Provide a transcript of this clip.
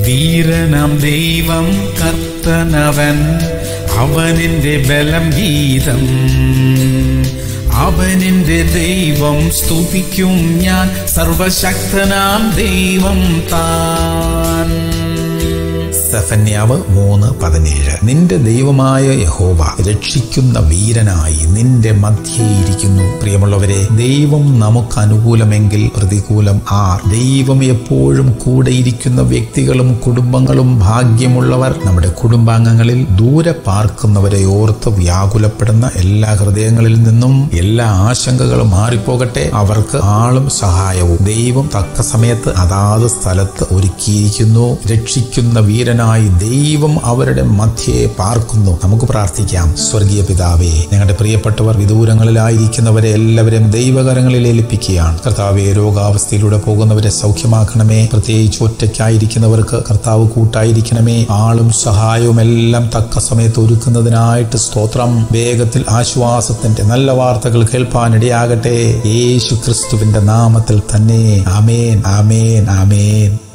വീരനാം ദൈവം കർത്തനവൻ, അവനെന്റെ ബലം ഗീതം. അവനെന്റെ ദൈവം സ്തുതിക്കും ഞാൻ, സർവശക്തനാം ദൈവം താൻ. സെഫന്യാവ് 3:17. നിന്റെ ദൈവമായ യഹോവ രക്ഷിക്കുന്ന വീരനായി നിന്റെ മധ്യേ ഇരിക്കുന്നു. പ്രിയമുള്ളവരെ, ദൈവം നമുക്ക് അനുകൂലമെങ്കിൽ പ്രതികൂലം ആർ? ദൈവം എപ്പോഴും കൂടെയിരിക്കുന്ന വ്യക്തികളും കുടുംബങ്ങളും ഭാഗ്യമുള്ളവർ. നമ്മുടെ കുടുംബാംഗങ്ങളിൽ ദൂരെ പാർക്കുന്നവരെ ഓർത്ത് വ്യാകുലപ്പെടുന്ന എല്ലാ ഹൃദയങ്ങളിൽ നിന്നും എല്ലാ ആശങ്കകളും മാറിപ്പോകട്ടെ. അവർക്ക് ആളും സഹായവും ദൈവം തക്ക സമയത്ത് അതാത് സ്ഥലത്ത് ഒരുക്കിയിരിക്കുന്നു. രക്ഷിക്കുന്ന വീരനായി ദൈവം അവരുടെ മധ്യേ പാർക്കുന്നു. നമുക്ക് പ്രാർത്ഥിക്കാം. സ്വർഗീയ പിതാവേ, ഞങ്ങളുടെ പ്രിയപ്പെട്ടവർ വിദൂരങ്ങളിലായിരിക്കുന്നവരെ എല്ലാവരും ദൈവകരങ്ങളിൽ ഏൽപ്പിക്കുകയാണ്. കർത്താവേ, രോഗാവസ്ഥയിലൂടെ പോകുന്നവരെ സൗഖ്യമാക്കണമേ. പ്രത്യേകിച്ച് ഒറ്റയ്ക്കായിരിക്കുന്നവർക്ക് കർത്താവ് കൂട്ടായിരിക്കണമേ. ആളും സഹായവും എല്ലാം തക്ക സമയത്ത് ഒരുക്കുന്നതിനായിട്ട് സ്തോത്രം. വേഗത്തിൽ ആശ്വാസത്തിന്റെ നല്ല വാർത്തകൾ കേൾപ്പാനിടയാകട്ടെ. യേശു ക്രിസ്തുവിന്റെ നാമത്തിൽ തന്നെ. ആമേൻ, ആമേൻ, ആമേൻ.